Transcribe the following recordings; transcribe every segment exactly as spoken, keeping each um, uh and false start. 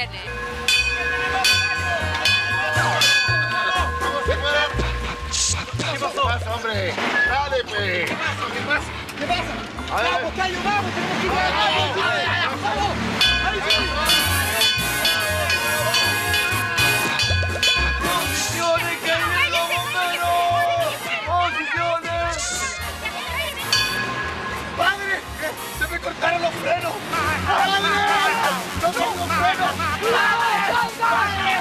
viene. ¿Qué pasó? ¿Qué pasa, hombre? Dale, pe. ¿Qué pasa? ¿Qué pasa? ¿Qué pasa? A ver. Vamos, Cayo, vamos, tenemos que ir a vamos, vamos, vamos. Ahí sí. ¡Posiciones, que vienen los bomberos! ¡Posiciones! ¡Padre! ¡Se me cortaron los frenos! ¡Padre! ¡No tengo frenos! ¡Padre!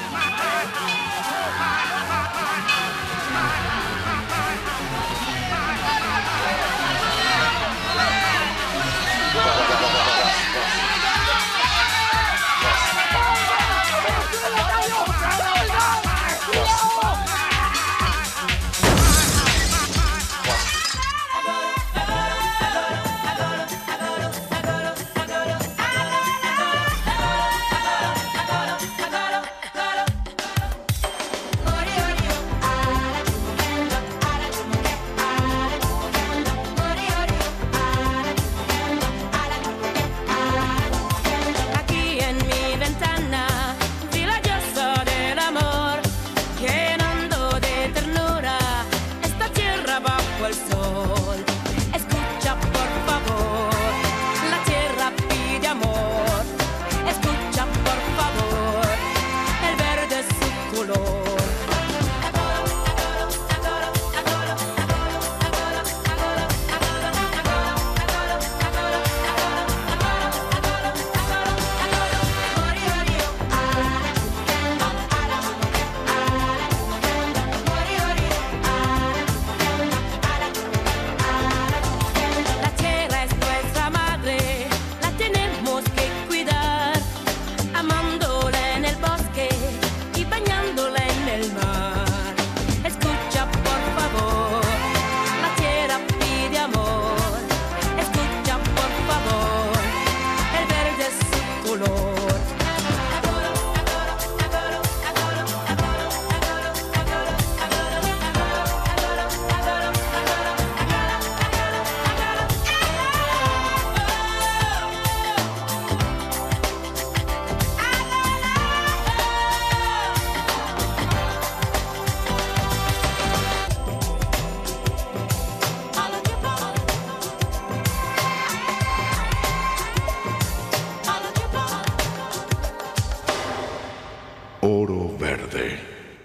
Oro verde.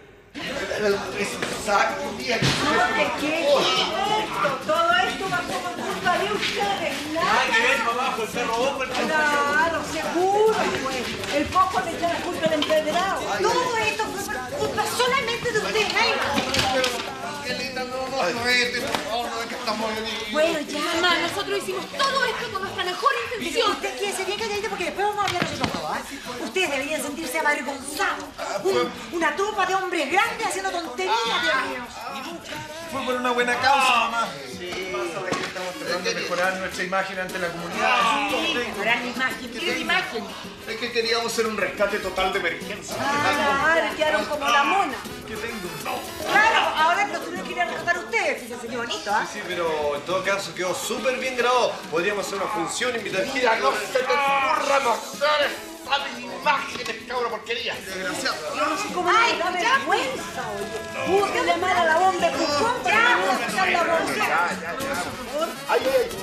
Exacto, bien. ¿Qué es esto? Todo esto va por culpa de ustedes. Nada que ver, mamá, pues se robó por el Claro, seguro, pues. El poco le echa la culpa al empedrado. Todo esto fue por culpa solamente de ustedes. Qué linda, no, no, no vete, por favor, no es que estamos en... Bueno, ya, mamá, nosotros hicimos todo esto con nuestra mejor intención. Usted quédese bien calladito porque después vamos a hablar nosotros todos, ¿eh? Ustedes deberían sentirse avergonzados. Un- una tropa de hombres grandes haciendo tonterías, Dios mío. Fue por una buena causa, mamá. Sí, estamos tratando de mejorar nuestra imagen ante la comunidad. Sí, mejorar la imagen. ¿Qué imagen? Es que queríamos hacer un rescate total de emergencia. Claro, quedaron como la mona. ¿Qué tengo? Claro, ahora lo tuvieron que ir a rescatar ustedes, fíjense qué bonito, ¿ah? Sí, pero en todo caso quedó súper bien grabado. Podríamos hacer una función, invitar gente. Mira, no se te ocurra mostrar estas imágenes, cabra porquería. Desgraciado. ¿Cómo ¡ay, da vergüenza, oye! Hubo que llamar a la bomba de pulmón para venir a sacar la bolsa. ¡Ay, ay, ay!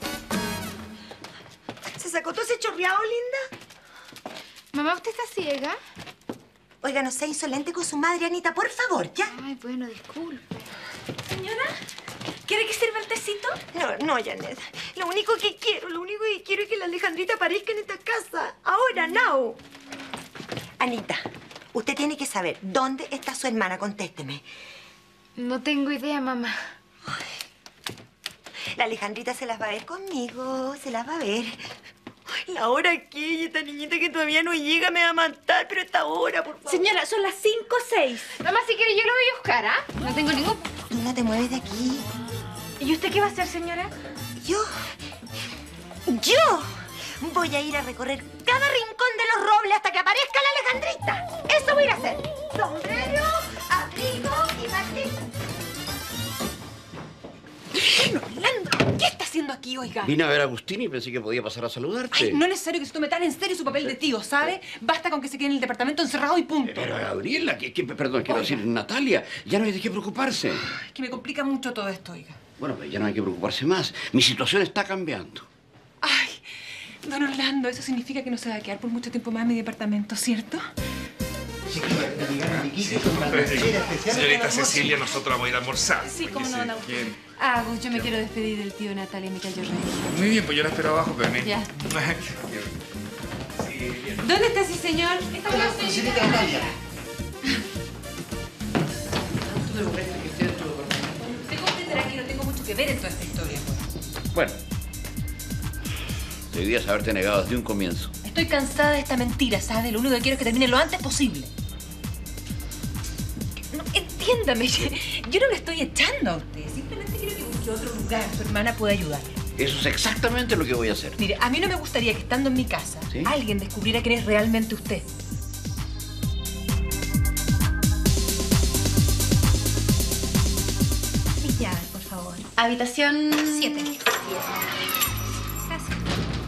¿Se sacó todo ese chorreado, linda? Mamá, ¿usted está ciega? Oiga, no sea insolente con su madre, Anita, por favor, ¿ya? Ay, bueno, disculpe. Señora, ¿quiere que sirva el tecito? No, no, Janet. Lo único que quiero, lo único que quiero es que la Alejandrita aparezca en esta casa. Ahora, now. Anita, usted tiene que saber dónde está su hermana. Contésteme. No tengo idea, mamá. La Alejandrita se las va a ver conmigo, se las va a ver. Ay, la hora que esta niñita que todavía no llega me va a matar, pero esta hora, por favor. Señora, son las cinco o seis. Mamá, si quiere yo lo voy a buscar, ¿ah? No tengo ningún... Tú no te mueves de aquí. ¿Y usted qué va a hacer, señora? Yo, yo voy a ir a recorrer cada rincón de los robles hasta que aparezca la Alejandrita. Eso voy a ir a hacer. Sombrero, abrigo y martillo. Bueno, Orlando, ¿qué está haciendo aquí? aquí, oiga? Vine a ver a Agustín y pensé que podía pasar a saludarte. Ay, no es necesario que se tome tan en serio su papel de tío, ¿sabe? Basta con que se quede en el departamento encerrado y punto. Pero Gabriela, que, que- perdón, quiero decir Natalia, ya no hay de qué preocuparse. Es que me complica mucho todo esto, oiga. Bueno, pero ya no hay que preocuparse más. Mi situación está cambiando. Ay, don Orlando, eso significa que no se va a quedar por mucho tiempo más en mi departamento, ¿cierto? Señorita Cecilia, nosotros vamos a ir a almorzar. Sí, cómo no, no. Bien. Ah, Gus, yo me quiero despedir del tío Natalia, me cayó re. Muy bien, pues yo la espero abajo, pero ni... Ya. Sí, bien. ¿Dónde está ese señor? Está con la señorita Natalia. Usted comprenderá que no tengo mucho que ver en toda esta historia, pues. Bueno, debías haberte negado desde un comienzo. Estoy cansada de esta mentira, ¿sabe? Lo único que quiero es que termine lo antes posible. No, entiéndame, yo no lo estoy echando a usted. Simplemente quiero que busque otro lugar. Su hermana puede ayudarle. Eso es exactamente lo que voy a hacer. Mire, a mí no me gustaría que estando en mi casa, ¿Sí? alguien descubriera quién es realmente usted. Mis llaves, por favor. Habitación Siete. Gracias.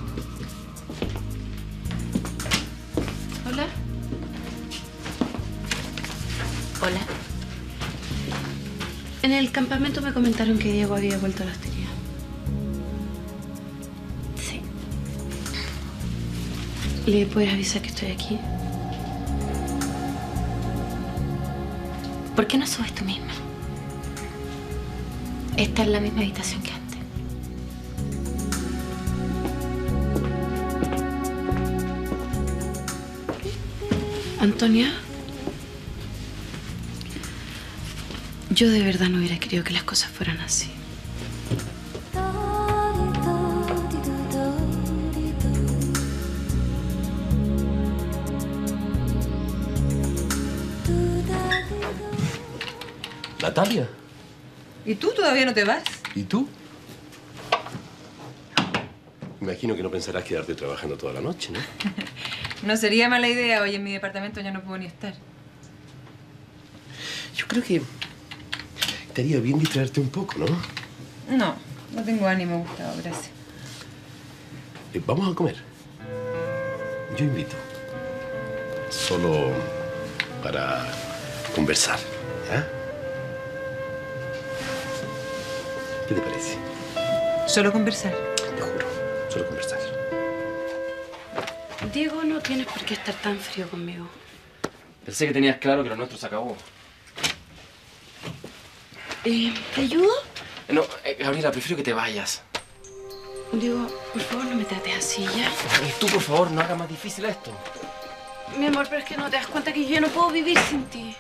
Hola. Hola. En el campamento me comentaron que Diego había vuelto a la hostería. Sí. ¿Le puedes avisar que estoy aquí? ¿Por qué no subes tú misma? Está en la misma habitación que antes. Antonia, yo de verdad no hubiera querido que las cosas fueran así. Natalia. ¿Y tú todavía no te vas? ¿Y tú? Imagino que no pensarás quedarte trabajando toda la noche, ¿no? No sería mala idea. Hoy en mi departamento ya no puedo ni estar. Yo creo que estaría bien distraerte un poco, ¿no? No, no tengo ánimo, Gustavo, gracias. Eh, vamos a comer. Yo invito. Solo para conversar, ¿ya? ¿Qué te parece? Solo conversar. Te juro, solo conversar. Diego, no tienes por qué estar tan frío conmigo. Pensé que tenías claro que lo nuestro se acabó. Eh, ¿Te ayudo? No, eh, Gabriela, prefiero que te vayas. Diego, por favor, no me trates así, ¿ya? Y tú, por favor, no hagas más difícil esto. Mi amor, pero es que no te das cuenta que yo ya no puedo vivir sin ti.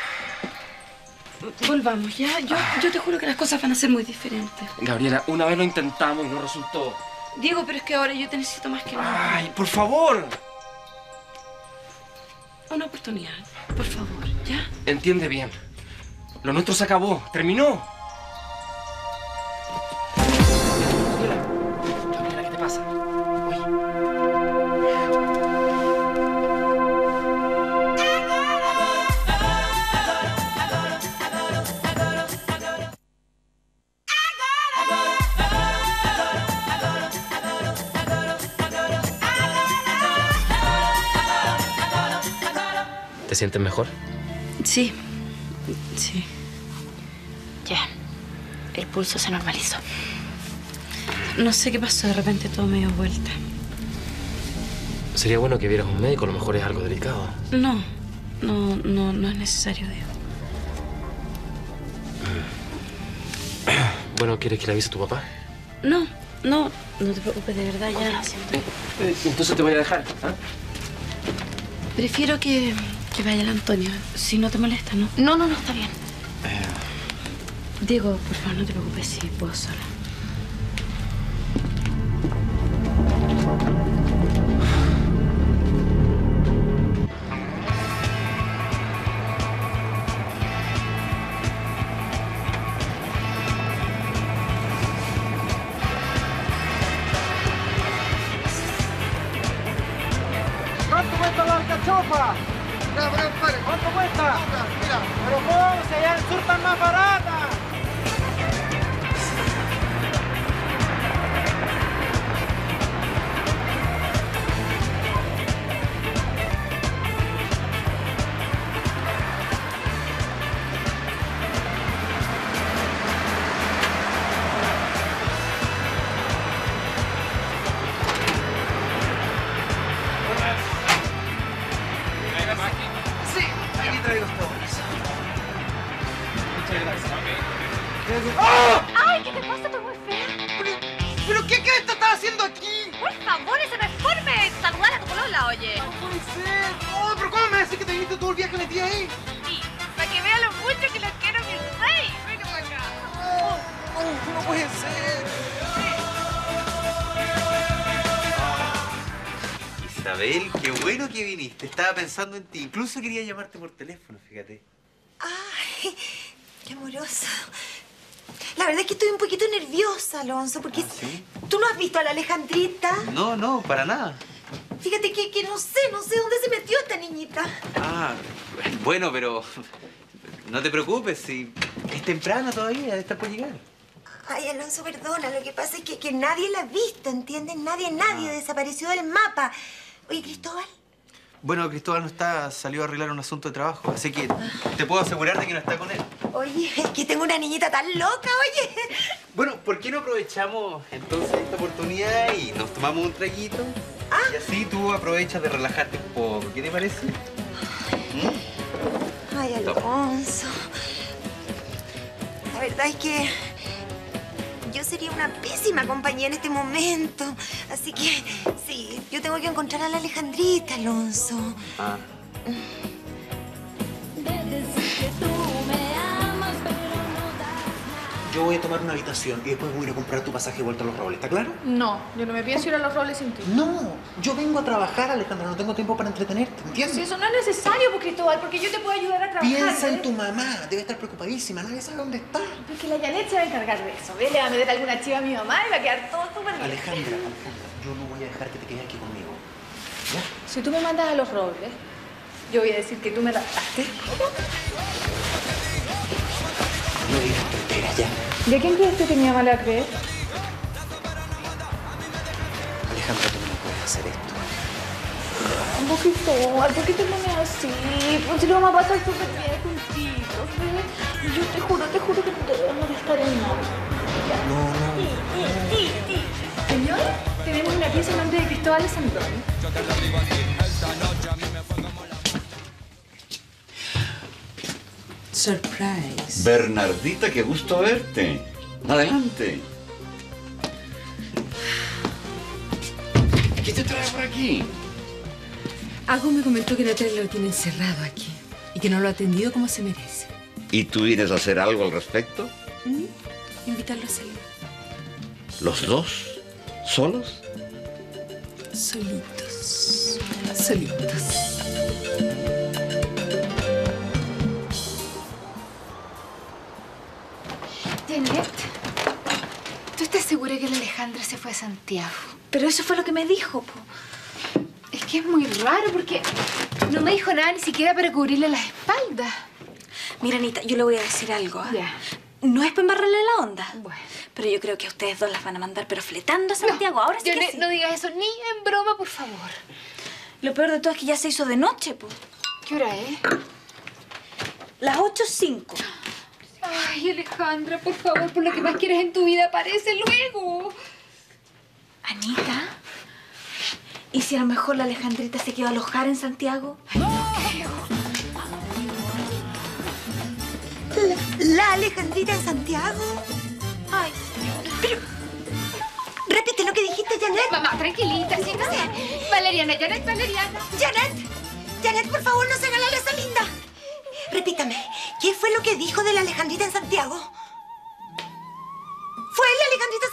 Volvamos, ¿ya? Yo, yo te juro que las cosas van a ser muy diferentes. Gabriela, una vez lo intentamos y no resultó. Diego, pero es que ahora yo te necesito más que nunca. ¡Ay, por favor! Una oportunidad, por favor, ¿ya? Entiende bien. Lo nuestro se acabó. Terminó. Gabriela, Gabriela, ¿qué te pasa? ¿Te sientes mejor? Sí, sí. Ya, el pulso se normalizó. No sé qué pasó, de repente todo me dio vuelta. Sería bueno que vieras un médico, a lo mejor es algo delicado. No, no, no, no es necesario, Diego. Bueno, ¿quieres que le avise a tu papá? No, no, no te preocupes, de verdad, ya siento. Eh, Entonces te voy a dejar, ¿ah? Prefiero que, que vaya el Antonio, si no te molesta, ¿no? No, no, no, está bien. Diego, por favor, no te preocupes, si puedo sola. ¿Cuánto cuesta la alcachofa? Ya, pero pare. ¿Cuánto cuesta? Mira, Pero ¿cómo? Si allá en el sur están más baratas. ¡Ah! ¡Ay, qué te pasa, tú muy fea! ¿Pero, pero qué crees que estás haciendo aquí? Por favor, ese no es forme. Saludar a tu polola, oye. No puede ser. Oh, pero ¿cómo me decís que te viniste todo el viaje metida ahí? Sí, para que vea lo mucho que los quiero, mi rey. Venga para acá. Oh, oh, no puede ser. Isabel, qué bueno que viniste. Estaba pensando en ti. Incluso quería llamarte por teléfono, fíjate. Ay, qué amoroso. La verdad es que estoy un poquito nerviosa, Alonso, porque ¿Ah, sí? ¿Tú no has visto a la Alejandrita? No, no, para nada. Fíjate que, que no sé, no sé dónde se metió esta niñita. Ah, bueno, pero no te preocupes, si es temprano todavía, está por llegar. Ay, Alonso, perdona, lo que pasa es que, que nadie la ha visto, ¿entiendes? Nadie, nadie Ah. desapareció del mapa. Oye, Cristóbal. Bueno, Cristóbal no está, salió a arreglar un asunto de trabajo, así que te puedo asegurar de que no está con él. Oye, es que tengo una niñita tan loca, oye. Bueno, ¿por qué no aprovechamos entonces esta oportunidad y nos tomamos un traguito? Ah. Y así tú aprovechas de relajarte un poco. ¿Qué te parece? ¿Mm? Ay, Alonso. La verdad es que yo sería una pésima compañía en este momento. Así que, sí, yo tengo que encontrar a la Alejandrita, Alonso. Ah. Yo voy a tomar una habitación y después voy a ir a comprar tu pasaje de vuelta a Los Robles, ¿está claro? No, yo no me pienso ir a Los Robles sin ti. No, yo vengo a trabajar, Alejandra, no tengo tiempo para entretenerte, ¿entiendes? Si eso no es necesario, pues, Cristóbal, porque yo te puedo ayudar a trabajar. Piensa ¿eh? en tu mamá, debe estar preocupadísima, nadie sabe dónde está. Porque la Janet se va a encargar de eso, ¿ves? Le va a meter alguna chiva a mi mamá y va a quedar todo súper bien. Alejandra, Alejandra, yo no voy a dejar que te quedes aquí conmigo. ¿Ya? Si tú me mandas a Los Robles, yo voy a decir que tú me raptaste. No digas tonteras, ya. ¿De quién crees tú que mi mamá le va a creer? Alejandra, tú no puedes hacer esto. Un Cristóbal, ¿por qué te pones así? Pues si lo vamos a pasar súper bien contigo, ¿ves? Y yo te juro, te juro que no te voy a molestar en nada. No, no. Sí, sí, sí. Señor, tenemos una pieza en nombre de Cristóbal Sandrón. Surprise. Bernardita, qué gusto verte. Adelante. ¿Qué te trae por aquí? Algo me comentó que Natalia lo tiene encerrado aquí y que no lo ha atendido como se merece. ¿Y tú vienes a hacer algo al respecto? ¿Mm? Invitarlo a salir. ¿Los dos? ¿Solos? Solitos. Solitos. Janet, ¿tú estás segura que la Alejandra se fue a Santiago? Pero eso fue lo que me dijo, po. Es que es muy raro porque no me dijo nada ni siquiera para cubrirle las espaldas. Mira, Anita, yo le voy a decir algo, ¿ah? Ya. No es para embarrarle la onda. Bueno. Pero yo creo que a ustedes dos las van a mandar, pero fletando a Santiago. Ahora sí que Janet, sí. no digas eso ni en broma, por favor. Lo peor de todo es que ya se hizo de noche, po. ¿Qué hora es? Las ocho cinco. Ay, Alejandra, por favor, por lo que más quieres en tu vida, aparece luego. Anita, ¿y si a lo mejor la Alejandrita se quedó a alojar en Santiago? ¿La, la Alejandrita en Santiago? Ay, pero... Repite lo que dijiste, Janet. Mamá, tranquilita, siéntese. Valeriana, Janet, Valeriana. Janet, Janet, por favor, no se haga la lesa linda. Repítame, ¿qué fue lo que dijo de la Alejandrita en Santiago? ¿Fue la Alejandrita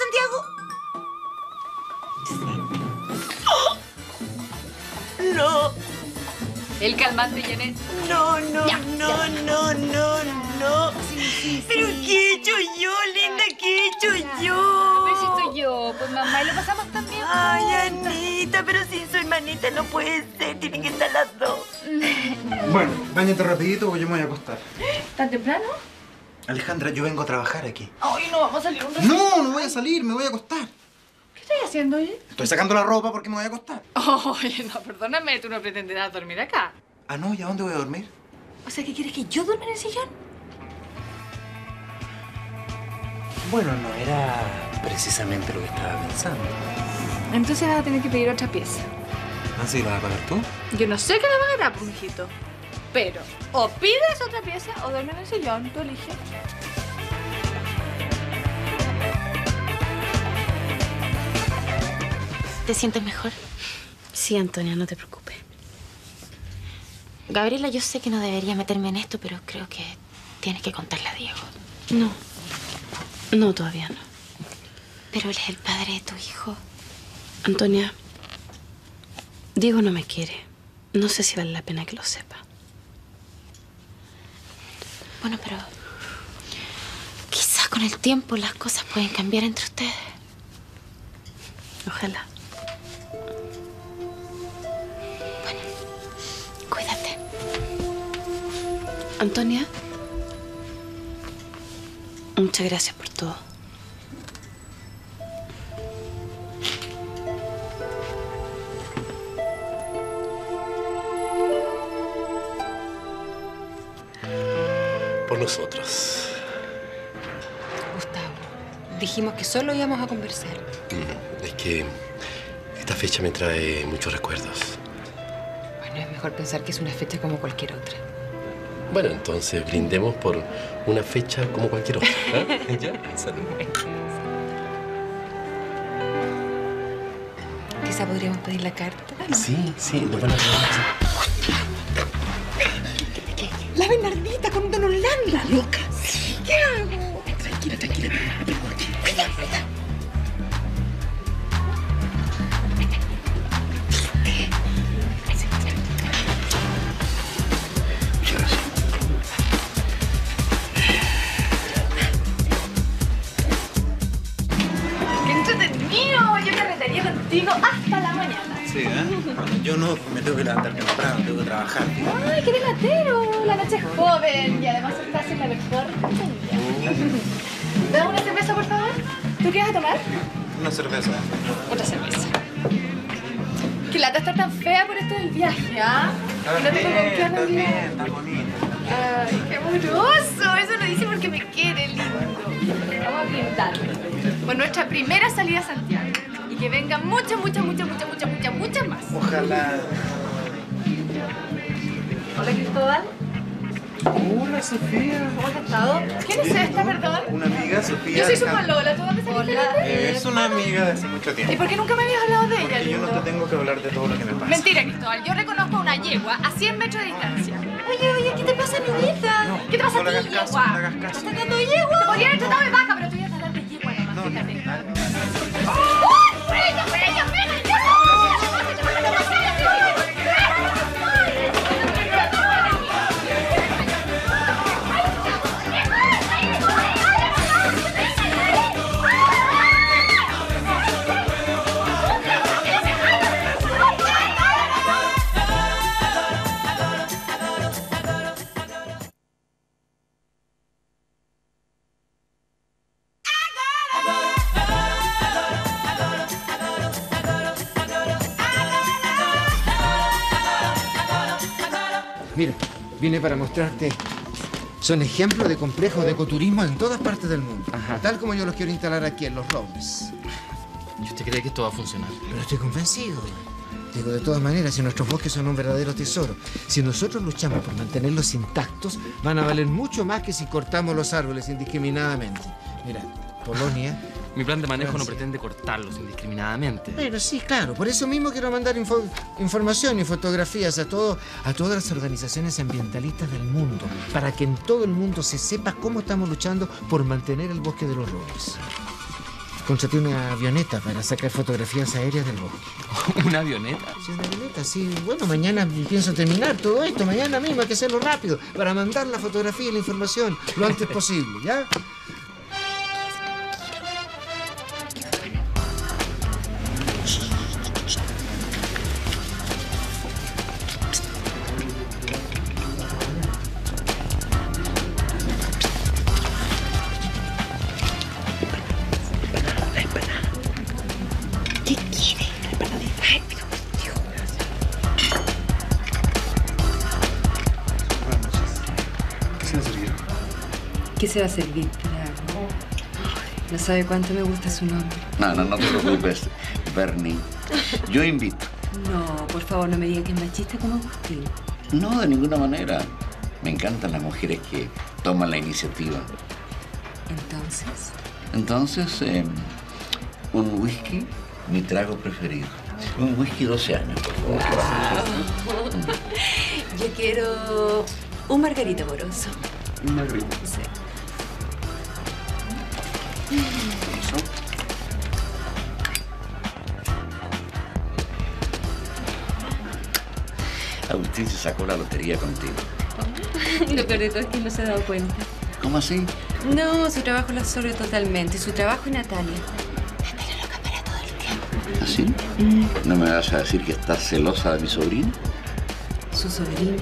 en Santiago? No. El calmante, Janet. No, no, Ya, no, ya. no, no, no. Sí, sí, ¿Pero sí. qué he hecho yo, linda? ¿Qué he hecho A yo? ver si estoy yo. Pues mamá, y lo pasamos también. Ay, Anita, pero sin su hermanita no puede ser. Tienen que estar las dos. Bueno, báñate rapidito porque yo me voy a acostar. ¿Tan temprano? Alejandra, yo vengo a trabajar aquí. Ay, no, vamos a salir un rato. No, no voy a salir, me voy a acostar. ¿Qué estás haciendo, oye? Estoy sacando la ropa porque me voy a acostar. Oye, no, perdóname, tú no pretenderás dormir acá. Ah, no, ¿y a dónde voy a dormir? O sea, ¿qué quieres que yo duerma en el sillón? Bueno, no era precisamente lo que estaba pensando. Entonces vas a tener que pedir otra pieza. ¿Ah, sí? ¿La vas a pagar tú? Yo no sé qué la pagará, pues, mijito. Pero o pides otra pieza o duermes en el sillón, tú eliges. ¿Te sientes mejor? Sí, Antonia, no te preocupes. Gabriela, yo sé que no debería meterme en esto, pero creo que tienes que contarle a Diego. No. No, todavía no. Pero él es el padre de tu hijo. Antonia, Diego no me quiere. No sé si vale la pena que lo sepa. Bueno, pero quizás con el tiempo las cosas pueden cambiar entre ustedes. Ojalá. Bueno, cuídate. Antonia, muchas gracias por todo. Por nosotros. Gustavo, dijimos que solo íbamos a conversar. Mm, es que esta fecha me trae muchos recuerdos. Bueno, es mejor pensar que es una fecha como cualquier otra. Bueno, entonces brindemos por una fecha como cualquier otra. ¿Eh? ¿Ya? Salud. Quizá podríamos pedir la carta. Sí, sí, nos van a traer. La Bernardita con Don Orlando, loca. ¿Qué hago? Tranquila, tranquila. Venga, venga. ¡Qué entretenido! Yo carretaría contigo hasta la mañana. Sí, ¿eh? Bueno, yo no me tengo que levantar temprano, tengo que trabajar. ¡Ay, qué relatero! La noche es joven y además estás en la mejor compañía. ¿Dame una cerveza, por favor? ¿Tú qué vas a tomar? Una cerveza. Otra cerveza. Qué lata estar tan fea por esto del viaje, ¿ah? Está No tengo con qué bien, está arreglar. bien, está bonito. Ay, qué amoroso. Eso lo dice porque me quiere, lindo. Vamos a brindar por nuestra primera salida a Santiago. Y que vengan muchas, muchas, muchas, muchas, muchas, muchas, muchas más. Ojalá. Hola, Cristóbal. Hola, Sofía. ¿Cómo has estado? ¿Quién es esta, perdón? Una amiga, Sofía. Yo soy su Alejandra. Lola. ¿Tú dónde saliste? Hola. Es una amiga de hace mucho ¿Y tiempo. por qué nunca me habías hablado de ella, Porque yo no lindo? te tengo que hablar de todo lo que me pasa. Mentira, Cristóbal. Yo reconozco a una yegua a cien metros de distancia. Oye, oye, ¿qué te pasa, niñita? No, ¿Qué te pasa no le a ti, hagas caso, yegua? no le hagas caso. ¿Estás tratando de yegua? Te podría haber tratado de vaca, pero tú ibas a hablar de yegua nomás, No, fíjate. no. ¡Ay, por ella, por ella, ven! Mira, vine para mostrarte. Son ejemplos de complejos de ecoturismo en todas partes del mundo. Ajá. Tal como yo los quiero instalar aquí en Los Robles. ¿Y usted cree que esto va a funcionar? Pero estoy convencido. Digo, de todas maneras, si nuestros bosques son un verdadero tesoro, si nosotros luchamos por mantenerlos intactos, van a valer mucho más que si cortamos los árboles indiscriminadamente. Mira, Polonia... Mi plan de manejo Francia. no pretende cortarlos indiscriminadamente. Pero sí, claro. Por eso mismo quiero mandar info- información y fotografías a, todo, a todas las organizaciones ambientalistas del mundo, para que en todo el mundo se sepa cómo estamos luchando por mantener el bosque de los robles. Contraté una avioneta para sacar fotografías aéreas del bosque. ¿Una avioneta? Sí, una avioneta, sí. Bueno, mañana pienso terminar todo esto. Mañana mismo hay que hacerlo rápido para mandar la fotografía y la información lo antes posible, ¿ya? ¿Qué quiere? Ay, pero Dios. ¿Qué se va a servir? ¿Qué se va a servir? Claro. No sabe cuánto me gusta su nombre. No, no, no te preocupes, Bernie. Yo invito. No, por favor, no me diga que es machista como Agustín. No, de ninguna manera. Me encantan las mujeres que toman la iniciativa. Entonces, Entonces, eh, un whisky, mi trago preferido. Un whisky doce años, por favor. Wow. Yo quiero un margarita amoroso. Un margarita. Sí. Agustín se sacó la lotería contigo. Lo peor de todo es que él no se ha dado cuenta. ¿Cómo así? No, su trabajo la absorbe totalmente. Su trabajo y Natalia. ¿Así? Mm. ¿No me vas a decir que estás celosa de mi sobrino? Su sobrino.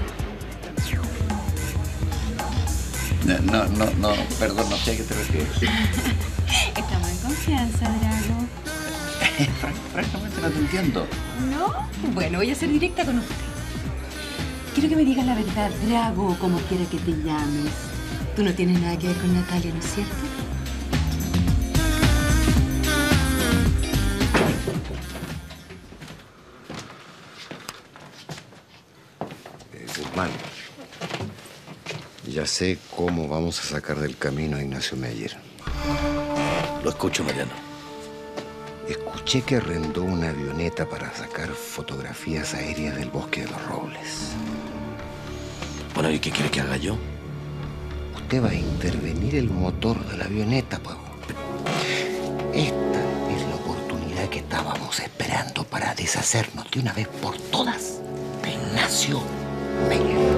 No, no, no, no, perdón, no sé a qué te refieres. Estamos en confianza, Drago. Francamente no te entiendo. ¿No? Bueno, voy a ser directa con usted. Quiero que me digas la verdad, Drago, o como quiera que te llames. Tú no tienes nada que ver con Natalia, ¿no es cierto? Eh, Guzmán, ya sé cómo vamos a sacar del camino a Ignacio Meyer. Lo escucho, Mariano. Escuché que arrendó una avioneta para sacar fotografías aéreas del Bosque de los Robles. Bueno, ¿y qué quiere que haga yo? Usted va a intervenir el motor de la avioneta, Pago. Esta es la oportunidad que estábamos esperando para deshacernos de una vez por todas de Ignacio Meyer.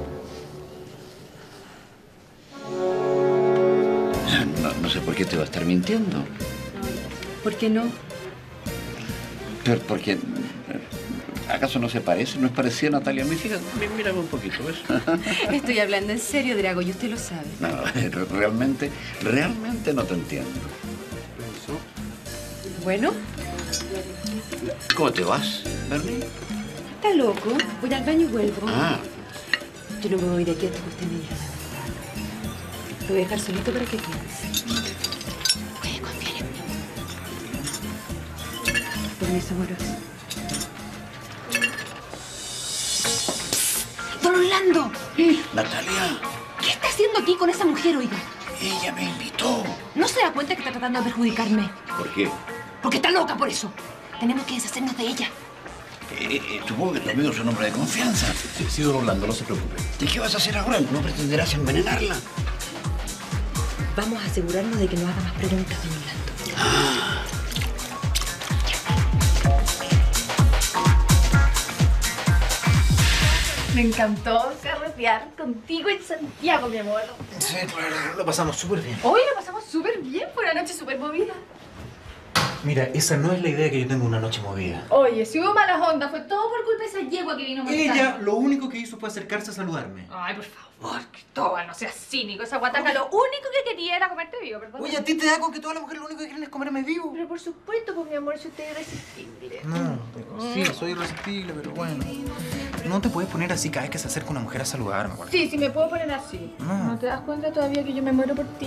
No, no sé por qué te va a estar mintiendo. ¿Por qué no? Pero porque... ¿Acaso no se parece? ¿No es parecida a Natalia? Fíjate, mírame un poquito, ¿ves? Estoy hablando en serio, Drago, y usted lo sabe. No, realmente, realmente no te entiendo. Bueno. ¿Cómo te vas, Bernie? ¿Está loco? Voy al baño y vuelvo. Ah. Yo no me voy de aquí hasta que usted me diga. Lo voy a dejar solito para que piense. Puede confiar en mí. Permiso, amoroso. ¡Don Orlando! Natalia. ¿Qué está haciendo aquí con esa mujer, oiga? Ella me invitó. ¿No se da cuenta que está tratando de perjudicarme? ¿Por qué? Porque está loca por eso. Tenemos que deshacernos de ella. Eh, eh, supongo que tu amigo es un hombre de confianza. Sí, sí, don Orlando, no se preocupe. ¿Y qué vas a hacer ahora? ¿No pretenderás envenenarla? Vamos a asegurarnos de que no haga más preguntas, don Orlando. Ah. Me encantó carretear contigo en Santiago, mi amor. Sí, claro, lo pasamos súper bien. Hoy lo pasamos súper bien, fue una noche súper movida. Mira, esa no es la idea que yo tengo una noche movida. Oye, si hubo malas ondas, fue todo por culpa de esa yegua que vino a molestar. Ella lo único que hizo fue acercarse a saludarme. Ay, por favor, Cristóbal, no seas cínico. Esa guataca lo único que quería era comerte vivo, perdón. Oye, ¿a ti te da con que todas las mujeres lo único que quieren es comerme vivo? Pero por supuesto, pues mi amor, si usted es irresistible. No, sí, soy irresistible, pero bueno. No te puedes poner así cada vez que se acerca una mujer a saludarme. Por Sí, sí, me puedo poner así. No. ¿No te das cuenta todavía que yo me muero por ti?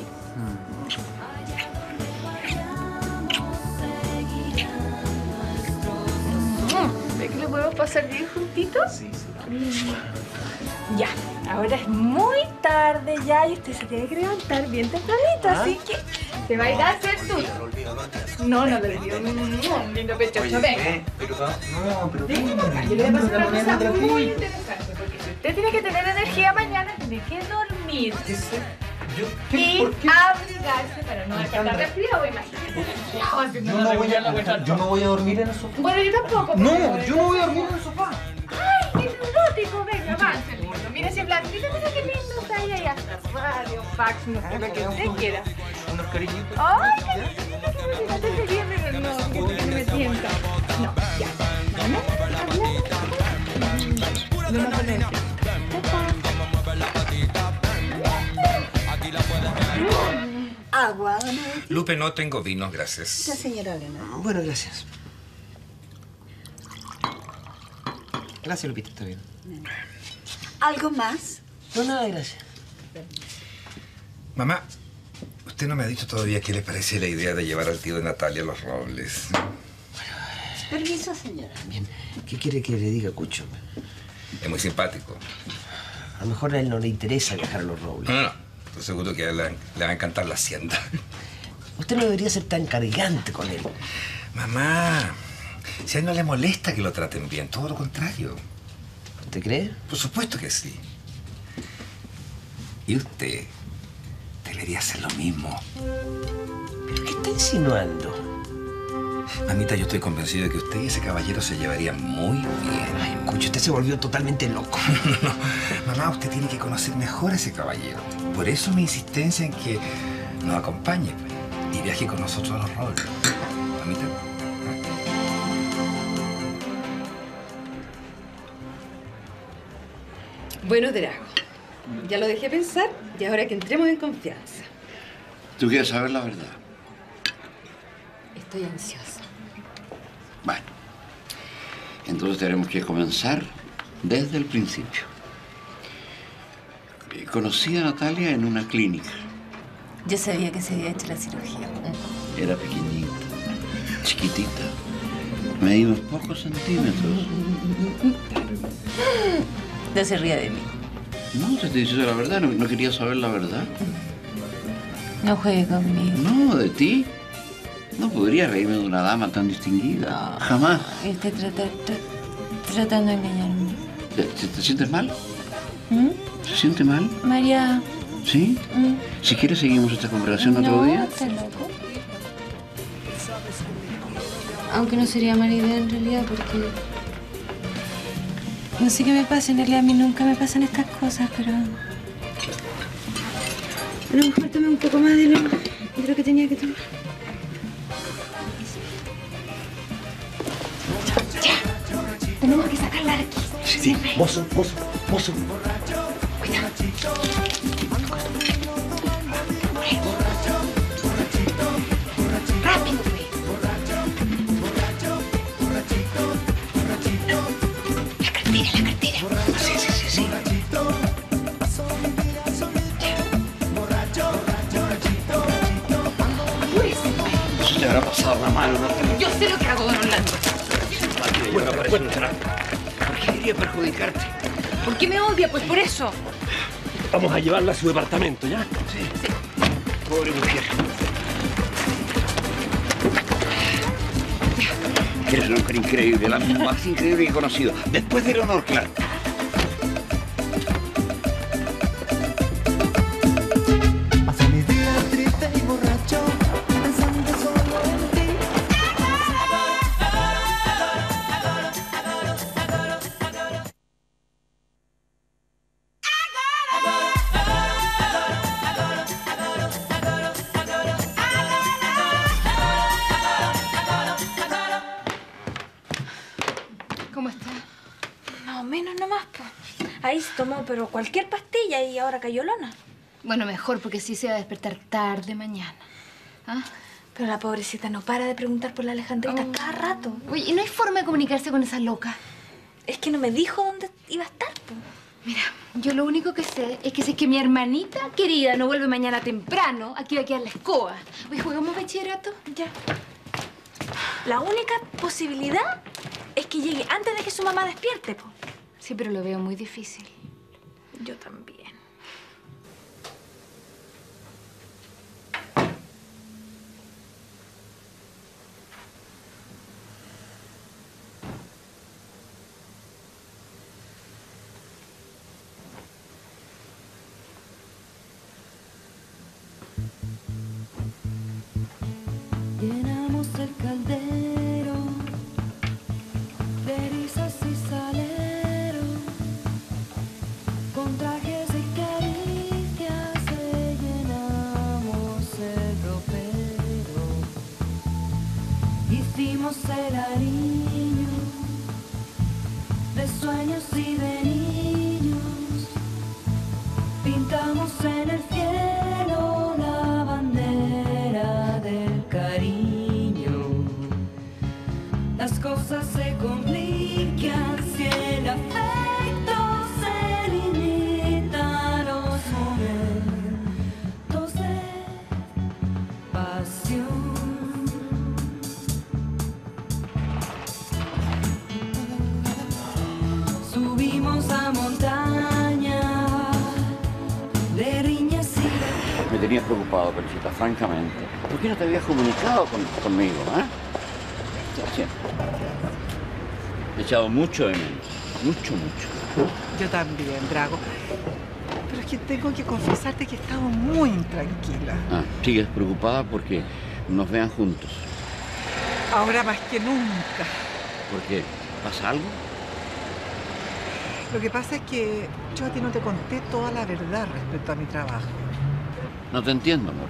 ¿Ves que lo podemos pasar bien juntitos? Sí, sí. Ya, ahora es muy tarde ya y usted se tiene que levantar bien tempranito, ¿Ah? así que te va a ir a hacer tu... No, no lo olvido. Un lindo pechocho, venga. Pero, no, pero... Venga, papá, yo le voy a pasar una cosa muy interesante, porque si usted tiene que tener energía mañana, tiene que dormir. ¿Qué sé? Yo, ¿qué, Y ¿por qué? abrigarse para no despertar resfriado, imagínate. Yo no, voy a, yo no voy a dormir en el sofá. Bueno, yo tampoco. No, pero- yo no voy a dormir en el sofá. ¡Ay, qué neurótico! Venga, avance, lindo. Mira ese blanquito, mira qué lindo está ahí, ahí hasta radio, fax, no sé lo que usted quiera. Unos cariñitos. ¡Ay, qué lindo! Fíjate que bien, pero no, que no me sienta. No, ya. Mañana hablamos. No me ponen. Agua, don Agustín. Lupe, no tengo vino, gracias. La señora Elena. Bueno, gracias. Gracias, Lupita, está bien. ¿Algo más? No, nada, gracias. Mamá, usted no me ha dicho todavía qué le parece la idea de llevar al tío de Natalia a Los Robles. Permiso, señora. Bien. ¿Qué quiere que le diga, Cucho? Es muy simpático. A lo mejor a él no le interesa viajar a Los Robles. No, no, no. Estoy seguro que a él le, le va a encantar la hacienda. Usted no debería ser tan cargante con él. Mamá, Si a él no le molesta que lo traten bien, todo lo contrario. ¿Te crees? Por supuesto que sí. Y usted debería hacer lo mismo. ¿Pero qué está insinuando? Mamita, yo estoy convencido de que usted y ese caballero se llevarían muy bien. Ay, Cucho, usted se volvió totalmente loco. No, no, mamá, usted tiene que conocer mejor a ese caballero. Por eso mi insistencia en que nos acompañe, pues, y viaje con nosotros a los roles. Mamita. Bueno, Drago, ya lo dejé pensar y ahora que entremos en confianza. ¿Tú quieres saber la verdad? Estoy ansiosa. Bueno, entonces tenemos que comenzar desde el principio. Conocí a Natalia en una clínica. Yo sabía que se había hecho la cirugía. Era pequeñita, chiquitita, medía unos pocos centímetros. No se ría de mí. No, te estoy diciendo la verdad, no, no quería saber la verdad. No juegue conmigo. No, de ti. No podría reírme de una dama tan distinguida. Jamás. Estoy trata, tra- tratando de engañarme. ¿Te, te- te sientes mal? ¿Mm? ¿Se siente mal? María. ¿Sí? ¿Mm? Si quieres seguimos esta conversación otro No, día. estás loco. Aunque no sería mala idea en realidad porque... No sé qué me pasa, en realidad a mí nunca me pasan estas cosas, pero... A lo mejor tomé un poco más de lo, de lo que tenía que tomar. Ya, tenemos que sacarla de aquí. Sí, mozo, mozo, mozo. Cuidado. Rápido, güey. La cartera, la cartera. Sí, sí, sí, sí. Eso te habrá pasado la mano, ¿no? Yo sé lo que hago, don Orlando. Bueno, bueno, ¿por qué quería perjudicarte? ¿Por qué me odia? Pues por eso. Vamos a llevarla a su departamento, ¿ya? Sí. Sí. Pobre mujer. Eres una mujer increíble, la más increíble que he conocido. Después de Leonor, claro. Paso mis días triste y borracho, pensando solo en ti. ¿Cómo está? Más o menos nomás, pues. Ahí se tomó, pero cualquier pastilla y ahora cayó lona. Bueno, mejor, porque sí se va a despertar tarde mañana. ¿Ah? Pero la pobrecita no para de preguntar por la Alejandrita Oh. cada rato. Oye, ¿y no hay forma de comunicarse con esa loca? Es que no me dijo dónde iba a estar, pues. Mira, yo lo único que sé es que si es que mi hermanita querida no vuelve mañana temprano, aquí va a quedar la escoba. Oye, ¿jugamos bachillerato? Ya. La única posibilidad es que llegue antes de que su mamá despierte, pues. Sí, pero lo veo muy difícil. Yo también. Llenamos el caldero de risas y salero, con trajes y caricias rellenamos el ropero. Hicimos el ariño de sueños y de niños, pintamos en el cielo la bandera del cariño. Las cosas se complican si el afecto se limita a los momentos de pasión. Subimos a montaña de riñas y de... Me tenías preocupado, Perchita, francamente. ¿Por qué no te habías comunicado con- conmigo, eh? Gracias. He echado mucho de menos. Mucho, mucho. Yo también, Drago. Pero es que tengo que confesarte que he estado muy intranquila. Ah, sigues preocupada porque nos vean juntos. Ahora más que nunca. ¿Por qué? ¿Pasa algo? Lo que pasa es que yo a ti no te conté toda la verdad respecto a mi trabajo. No te entiendo, amor.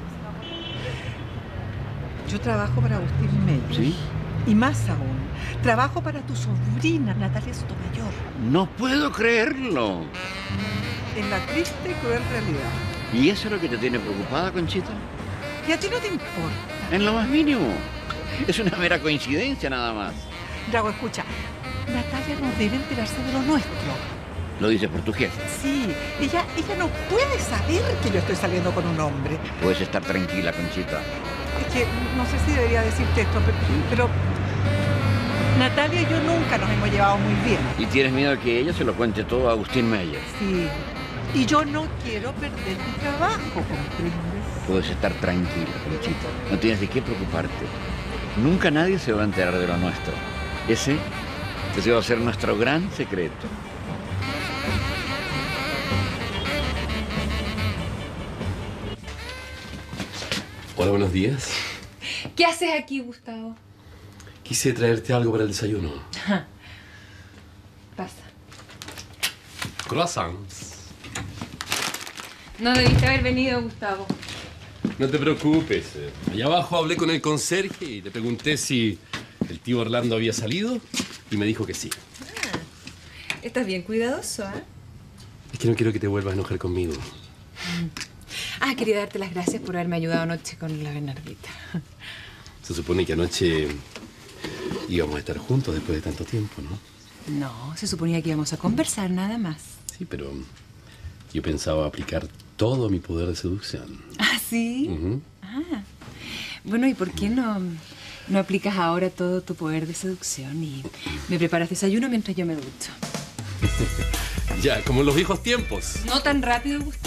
Yo trabajo para Agustín Meyer. ¿Sí? Y más aún, trabajo para tu sobrina, Natalia Sotomayor. No puedo creerlo. En la triste y cruel realidad. ¿Y eso es lo que te tiene preocupada, Conchita? Y a ti no te importa. En lo más mínimo. Es una mera coincidencia nada más. Drago, escucha. Natalia no debe enterarse de lo nuestro. Lo dices por tu jefe. Sí, ella, ella no puede saber que yo estoy saliendo con un hombre. Puedes estar tranquila, Conchita. Es que no sé si debería decirte esto, pero, pero Natalia y yo nunca nos hemos llevado muy bien. ¿Y tienes miedo de que ella se lo cuente todo a Agustín Meyer? Sí. Y yo no quiero perder mi trabajo, ¿comprendes? Puedes estar tranquila, Conchita. No tienes de qué preocuparte. Nunca nadie se va a enterar de lo nuestro. Ese, ese va a ser nuestro gran secreto. Hola, buenos días. ¿Qué haces aquí, Gustavo? Quise traerte algo para el desayuno. Pasa. Croissants. No debiste haber venido, Gustavo. No te preocupes. Allá abajo hablé con el conserje y le pregunté si el tío Orlando había salido y me dijo que sí. Ah, estás bien cuidadoso, ¿eh? Es que no quiero que te vuelvas a enojar conmigo. Ah, quería darte las gracias por haberme ayudado anoche con la Bernardita. Se supone que anoche íbamos a estar juntos después de tanto tiempo, ¿no? No, se suponía que íbamos a conversar nada más. Sí, pero yo pensaba aplicar todo mi poder de seducción. ¿Ah, sí? Uh-huh. Ah. Bueno, ¿y por qué no, no aplicas ahora todo tu poder de seducción y me preparas desayuno mientras yo me ducho? Ya, como en los viejos tiempos. No tan rápido, Gustavo.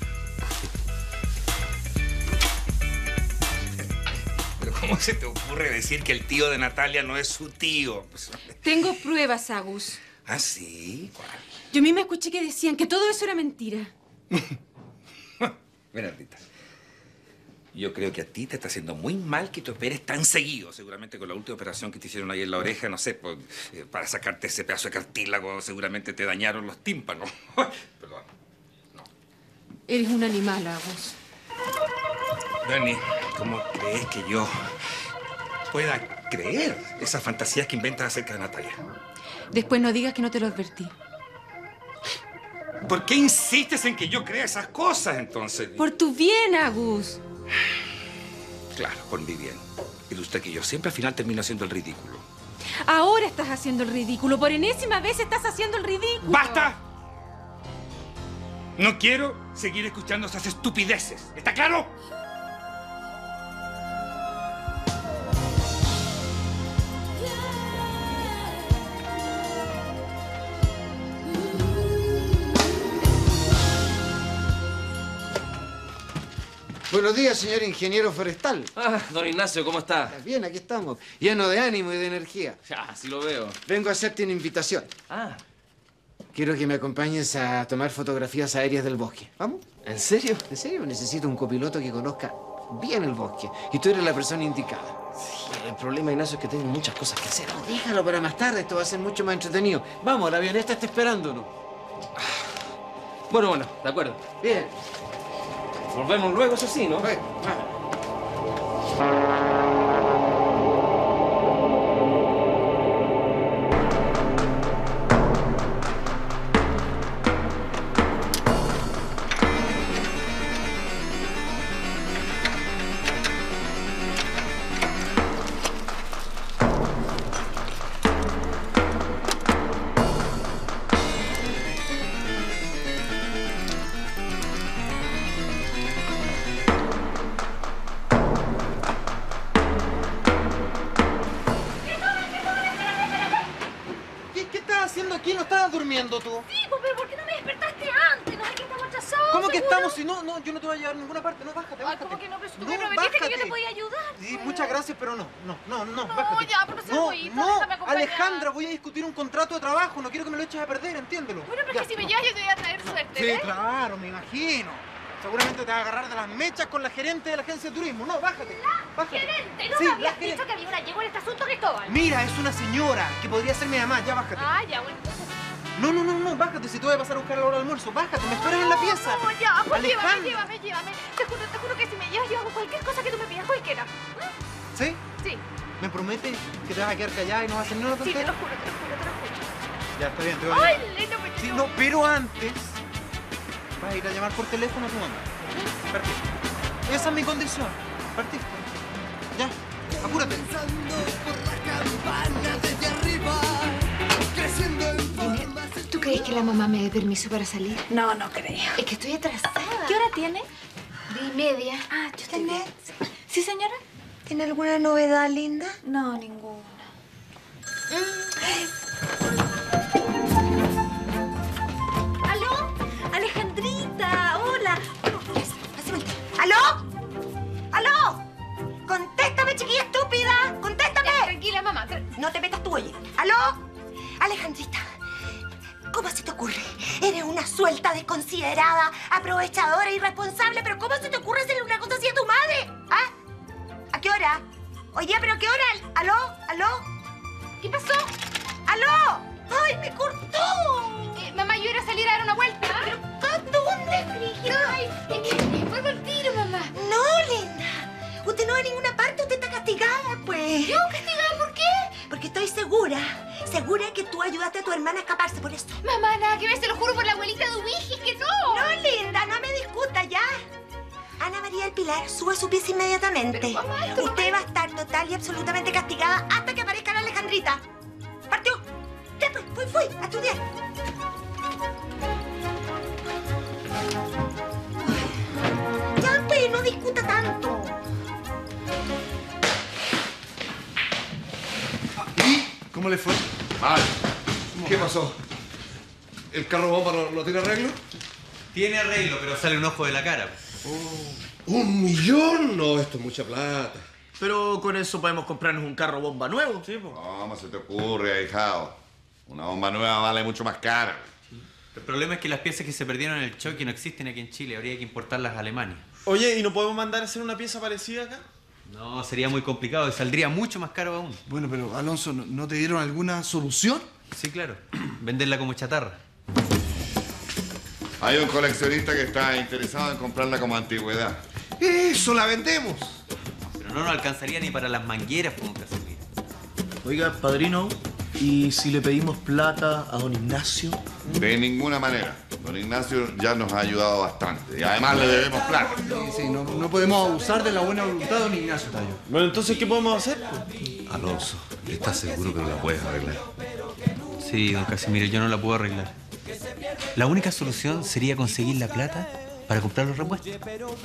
¿Cómo se te ocurre decir que el tío de Natalia no es su tío? Pues... Tengo pruebas, Agus. ¿Ah, sí? ¿Cuál? Yo misma escuché que decían que todo eso era mentira. Bernardita, yo creo que a ti te está haciendo muy mal que te operes tan seguido. Seguramente con la última operación que te hicieron ahí en la oreja, no sé, pues, eh, para sacarte ese pedazo de cartílago, seguramente te dañaron los tímpanos. Perdón. Eres un animal, Agus. Bernie, ¿cómo crees que yo pueda creer esas fantasías que inventas acerca de Natalia? Después no digas que no te lo advertí. ¿Por qué insistes en que yo crea esas cosas, entonces? Por tu bien, Agus. Claro, por mi bien. Y usted que yo siempre al final termino haciendo el ridículo. Ahora estás haciendo el ridículo. Por enésima vez estás haciendo el ridículo. ¡Basta! No quiero seguir escuchando esas estupideces. ¿Está claro? Buenos días, señor ingeniero forestal. Ah, don Ignacio, ¿cómo está? Bien, aquí estamos, lleno de ánimo y de energía. Ya, sí lo veo. Vengo a hacerte una invitación. Ah. Quiero que me acompañes a tomar fotografías aéreas del bosque. ¿Vamos? ¿En serio? En serio, necesito un copiloto que conozca bien el bosque. Y tú eres la persona indicada. Sí, el problema, Ignacio, es que tengo muchas cosas que hacer. Déjalo para más tarde, esto va a ser mucho más entretenido. Vamos, la avioneta está esperándonos. Bueno, bueno, de acuerdo. Bien. Volvemos luego, eso sí, ¿no? Bueno, ¿Qué estás haciendo aquí? ¿No estabas durmiendo tú? Sí, pues, pero ¿por qué no me despertaste antes? No sé qué estamos pasado, ¿Cómo que seguro? estamos? Si no, no, yo no te voy a llevar a ninguna parte. No, bájate, bájate. ¿Cómo que no? Pero si tú No, me prometiste que yo bájate. te podía ayudar. Sí, muchas gracias, pero no, no, no, no, No, bájate. ya, pero sea no, egoísta, no, déjame acompañar. Alejandra, voy a discutir un contrato de trabajo. No quiero que me lo eches a perder, entiéndelo. Bueno, pero Ya, es que si me no. llevas yo te voy a traer suerte, Sí, ¿ves? claro, me imagino. Seguramente te vas a agarrar de las mechas con la gerente de la agencia de turismo. No, bájate. bájate. Gerente, ¿no Sí, me la habías gerente. dicho que había una yegua en este asunto, Cristóbal? Mira, es una señora que podría ser mi mamá. Ya, bájate. Ah, ya, bueno. No, no, no, no, bájate. Si te voy a pasar a buscar a la hora del almuerzo, bájate. Me esperas en la pieza. No, ya, pues llévame, Alejandra. llévame, llévame. Te juro, te juro que si me llevas yo hago cualquier cosa que tú me pidas, cualquiera. ¿Sí? Sí, ¿Me prometes que te vas a quedar callada y no vas a hacer nada? sí, te lo juro, te lo juro, te lo juro. Ya, está bien, te voy a Ay, llamar. lindo, pero Sí, no, pero antes vas a ir a llamar por teléfono a tu mamá. Partiste. Esa es mi condición. Partiste. Ya, apúrate. Dime, ¿tú crees que la mamá me dé permiso para salir? No, no creo. Es que estoy atrasada. ¿Qué hora tiene? Diez y media. Ah, yo estoy bien. ¿Sí, señora? ¿Tiene alguna novedad, linda? No, ninguna. ¿Aló? Alejandrita, hola. ¿Aló? ¿Aló? Contéstame, chiquilla estúpida. Contéstame. Ya, tranquila, mamá. No te metas tú, oye. ¿Aló? Alejandrita, ¿cómo se te ocurre? Eres una suelta, desconsiderada, aprovechadora, irresponsable, pero ¿cómo se te ocurre hacerle una cosa así a tu madre? ¿Ah? ¿A qué hora? Oye, ¿pero qué hora? ¿Aló? ¿Aló? ¿Qué pasó? ¿Aló? ¡Ay, me cortó! Eh, mamá, yo iba a salir a dar una vuelta. ¿Pero a dónde, Brígida? Ay, es que vuelvo al tiro, mamá. No, linda. Usted no va a ninguna parte, usted está castigada, pues. ¿Yo castigada por qué? Porque estoy segura, segura que tú ayudaste a tu hermana a escaparse por esto. Mamá, nada que ver, se lo juro por la abuelita de Ubigi, que no. No, linda, no me discuta ya. Ana María del Pilar, sube su pieza inmediatamente. Pero, mamá, esto no Usted va a estar total y absolutamente castigada hasta que aparezca la Alejandrita. ¿Partió? Ya, pues, fui, fui, a estudiar. Ya, pues, no discuta tanto. ¿Cómo le fue? Mal. ¿Qué pasó? ¿El carro bomba no, no tiene arreglo? Tiene arreglo, pero sale un ojo de la cara. ¿Un millón? No, esto es mucha plata. Pero con eso podemos comprarnos un carro bomba nuevo. Sí, pues. ¿Cómo se te ocurre, ahijado? Una bomba nueva vale mucho más cara. El problema es que las piezas que se perdieron en el choque no existen aquí en Chile. Habría que importarlas a Alemania. Oye, ¿y no podemos mandar a hacer una pieza parecida acá? No, sería muy complicado y saldría mucho más caro aún. Bueno, pero Alonso, ¿no, no te dieron alguna solución? Sí, claro. Venderla como chatarra. Hay un coleccionista que está interesado en comprarla como antigüedad. ¡Eso, la vendemos! Pero no nos alcanzaría ni para las mangueras, por un Casimiro. Oiga, padrino, ¿y si le pedimos plata a don Ignacio? De ninguna manera. Don Ignacio ya nos ha ayudado bastante. Y además le debemos plata. Sí, sí, no, no podemos abusar de la buena voluntad de don Ignacio, Tayo. Bueno, entonces, ¿qué podemos hacer? Alonso, ¿estás seguro que no la puedes arreglar? Sí, don Casimiro, yo no la puedo arreglar. La única solución sería conseguir la plata para comprar los repuestos.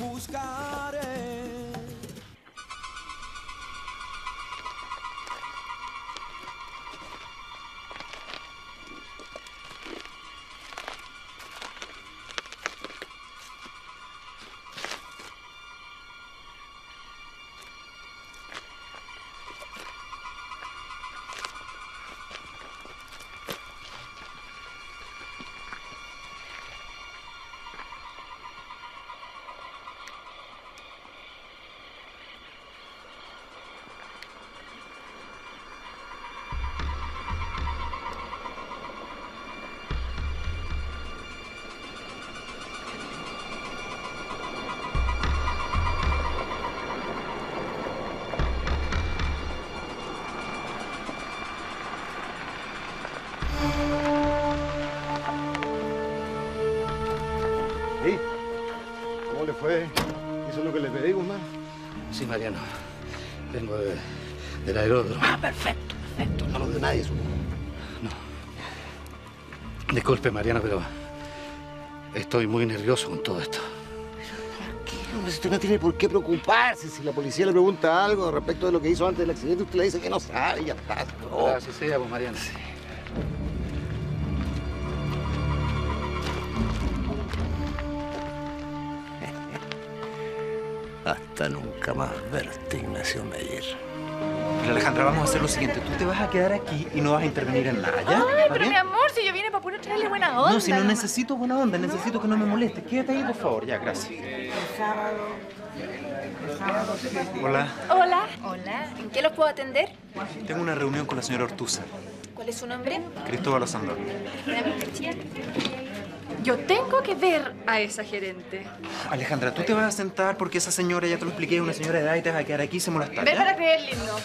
¿Cómo le fue? ¿Hizo lo que le pedí, Guzmán? Sí, Mariano. Vengo de, del aeródromo. Ah, perfecto, perfecto. No lo de nadie, eso. Disculpe, Mariano, pero estoy muy nervioso con todo esto. Hombre, usted no tiene por qué preocuparse. Si la policía le pregunta algo respecto de lo que hizo antes del accidente, usted le dice que no sabe y ya está. No. Así sea, pues, Mariano. Sí. Hasta nunca más verte, Ignacio Meyer. Mira, Alejandra, vamos a hacer lo siguiente. Tú te vas a quedar aquí y no vas a intervenir en nada, ¿ya? Ay, ¿Está pero bien? mi amor, si yo vine para puro traerle buena onda. No, si no necesito buena onda, necesito que no me molestes. Quédate ahí, por favor. Ya, gracias. Hola. Hola. Hola. ¿En qué los puedo atender? Tengo una reunión con la señora Ortuza. ¿Cuál es su nombre? Cristóbal Osandón. Yo tengo que ver a esa gerente. Alejandra, tú te vas a sentar porque esa señora, ya te lo expliqué, es una señora de edad y te vas a quedar aquí y se molestar, Ven ¿ya? para creer, lindo.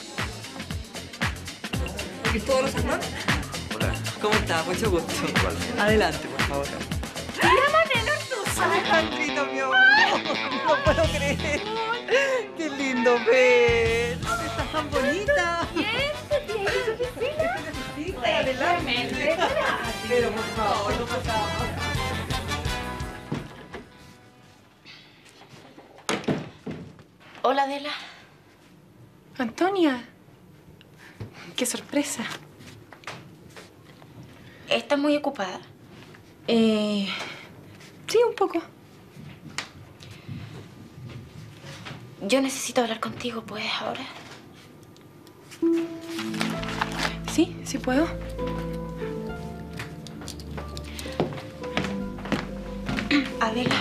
¿Cristóbal Osandón? Hola. ¿Cómo está? Mucho gusto. Igual. Adelante, por favor. ¡Te llaman el Ortuza! Alejandrito, mi amor. No puedo creer. Qué lindo ver. Estás tan bonita. Siéntate ahí en su oficina. Sí, adelante. Pero por favor, no pasamos. Hola, Adela. Antonia. Qué sorpresa. ¿Estás muy ocupada? Eh... Sí, un poco. Yo necesito hablar contigo, ¿puedes ahora? Sí, sí puedo. Adela.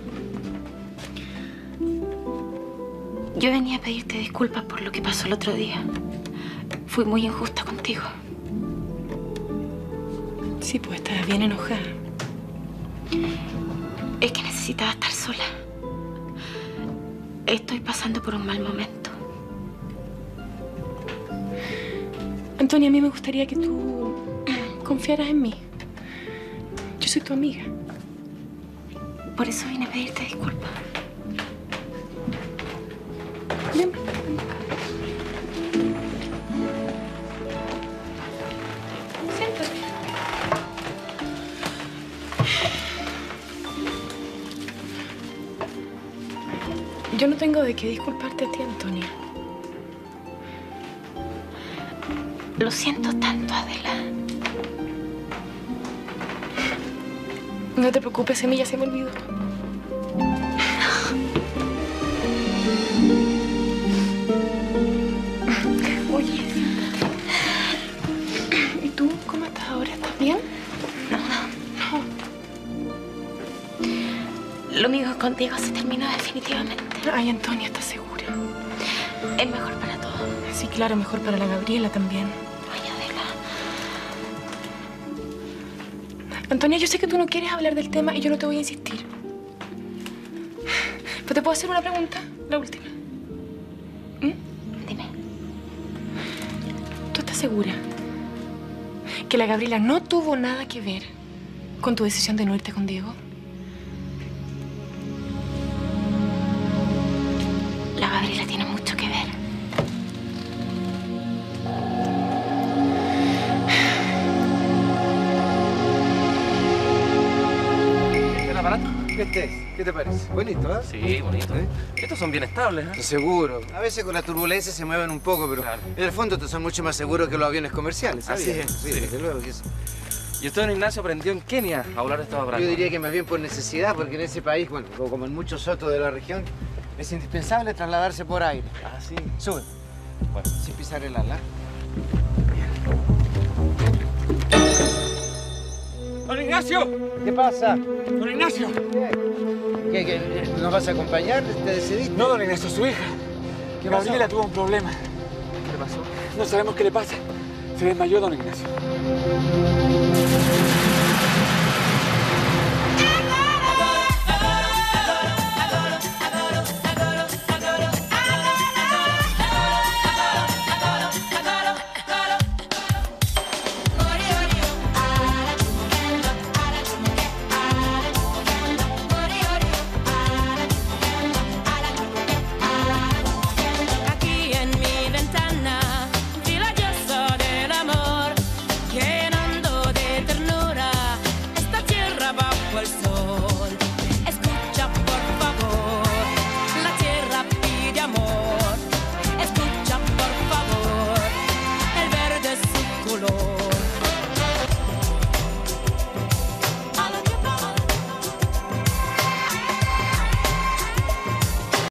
Yo venía a pedirte disculpas por lo que pasó el otro día. Fui muy injusta contigo. Sí, pues estaba bien enojada. Es que necesitaba estar sola. Estoy pasando por un mal momento. Antonia, a mí me gustaría que tú confiaras en mí. Yo soy tu amiga. Por eso vine a pedirte disculpas. Ven. Siéntate. Yo no tengo de qué disculparte a ti, Antonia. Lo siento tanto, Adela. No te preocupes, a mí ya se me olvidó. Oye, ¿y tú cómo estás ahora? ¿Estás bien? No, no. Lo mío contigo se terminó definitivamente. Ay, Antonia, ¿estás segura? Es mejor para todos. Sí, claro, mejor para la Gabriela también. Ay, Adela. Antonia, yo sé que tú no quieres hablar del tema y yo no te voy a insistir. ¿Pero te puedo hacer una pregunta? La última. ¿Mm? Dime. ¿Tú estás segura que la Gabriela no tuvo nada que ver con tu decisión de no irte con Diego? La Gabriela tiene mucho que ver. ¿El aparato? ¿Qué este? ¿Qué te parece? Bonito, ¿eh? Sí, bonito. ¿Eh? Estos son bien estables, ¿eh? Seguro. A veces con la turbulencia se mueven un poco, pero en el fondo estos son mucho más seguros que los aviones comerciales, ¿sabes? Así es, Sí, sí. desde luego que sí. Y usted, don Ignacio, aprendió en Kenia a hablar estos aparatos. Yo diría que más bien por necesidad, porque en ese país, bueno, como en muchos otros de la región, es indispensable trasladarse por aire. Ah, sí. Sube. Bueno, sin pisar el ala. ¡Don Ignacio! ¿Qué pasa? ¡Don Ignacio! ¿Qué, qué, ¿Nos vas a acompañar? ¿Te decidiste? No, don Ignacio, su hija. ¿Qué Gabriela pasó? tuvo un problema. ¿Qué pasó? No sabemos qué le pasa. Se desmayó, don Ignacio.